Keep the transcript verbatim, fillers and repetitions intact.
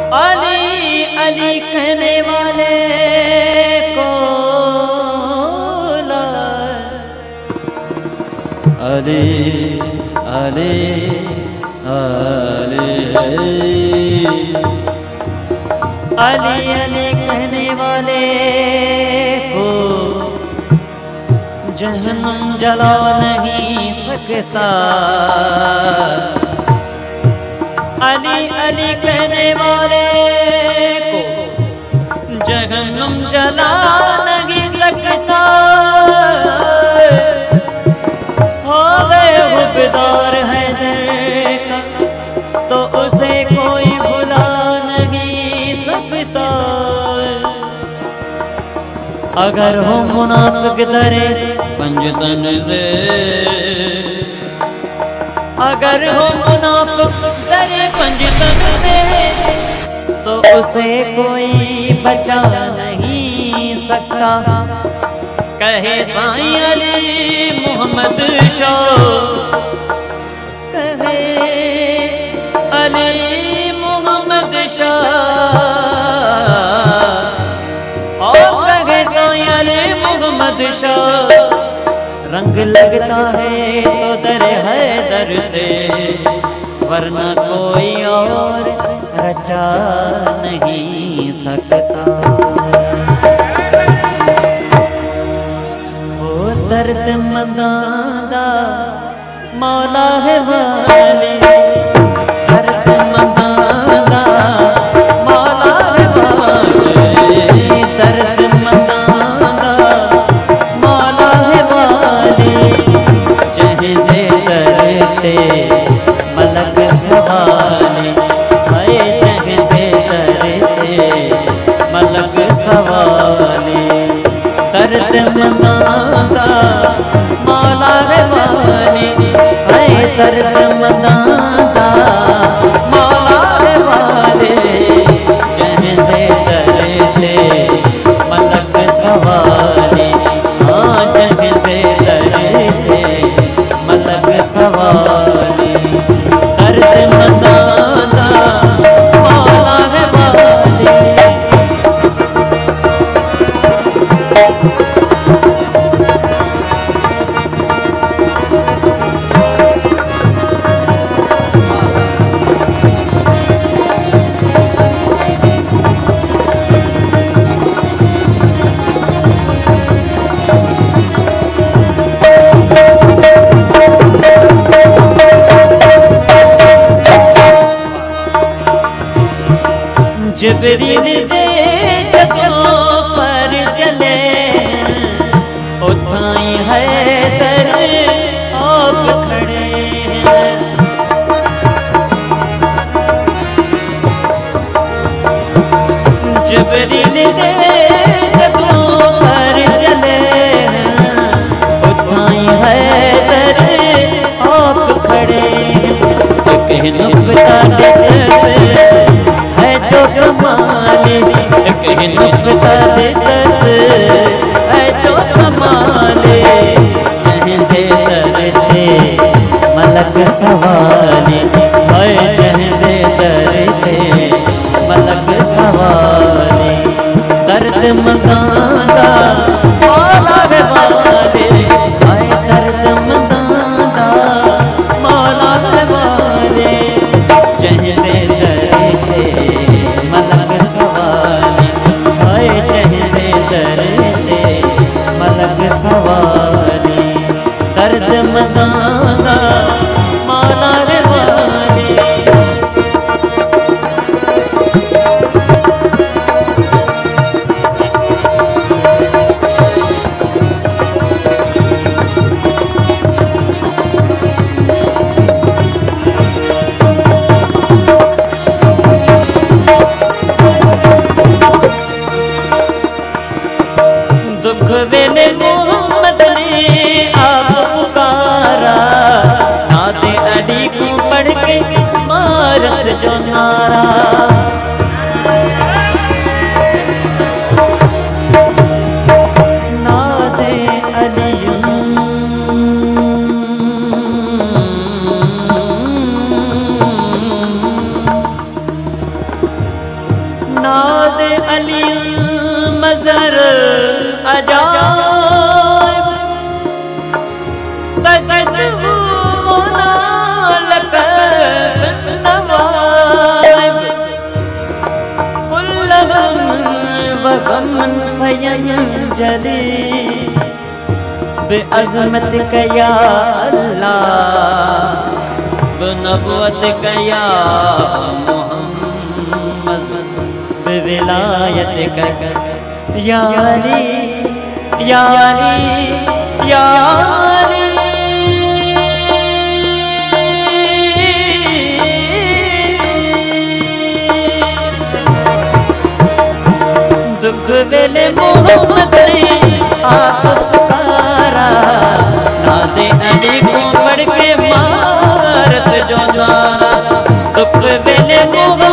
अली अली कहने वाले को अली अली अली अली अली कहने वाले को जहन्नम जला नहीं सकता। अली अली कहने वाले को जहन्नम जला नहीं सकता। हो गए हुबदार है का तो उसे कोई भुला नहीं सकता। अगर हो मुनाफिक दरे पंजतन से, अगर हो मुनाफिक दरे पंजतन से तो उसे कोई बचा नहीं सकता। कहे साईं अली मोहम्मद शाह, कहे अली मोहम्मद शाह, और कहे साईं अली मोहम्मद शाह। रंग लगता है तो दर है दर से, वरना कोई और रचा नहीं सकता। वो दर्द मंदादा मौला है वाली, दर्द मंदादा मौला है वाली, दर्द मंदादा मौला है वाली। चहरे करते मलक सवाली, हाय चहरे करते मलक सवाली। दर्द मंदादा मौला है वाली, हाय दर्द मंदादा मौला है वाली। चहरे करते मलक सवाली, हाँ चहरे करते मलक सवाली। दर्द मंदादा मौला है वाली। जिब्रील दे जगहों पर चले, उठाई है दर आप खड़े हैं। जिब्रील दे जगहों पर चले, उठाई है दर आप खड़े हैं। कहना बता दे है जो कमाली, कहना बता दे दस है जो कमाली। चहरे करते मलक सवाली, हाय चहरे करते मलक सवाली। दर्द मंदादा मौला है वाली, हाय दर्द मंदादा मौला है वाली। चहरे करते मलक सवाली, हाय चहरे करते मलक सवाली। दर्द मंदादा मौला है वाली। दुख वेले मोहम्मद ने आप पुकारा, नाते अली को पढ़ के मारस जो नारा। नाते अली अली मज़र अजाइब तजदहु मुनालक नवाइब कुल्लहम वगमन सयंजली बेअज़मत या अल्लाह नबुवत या मोहम्मद विलायत या अली या अली या अली दुख वेले मोहम्मद ने आप पुकारा नादे अली को पढ़ के मारत जो द्वारा दुख वेले मोहम्मद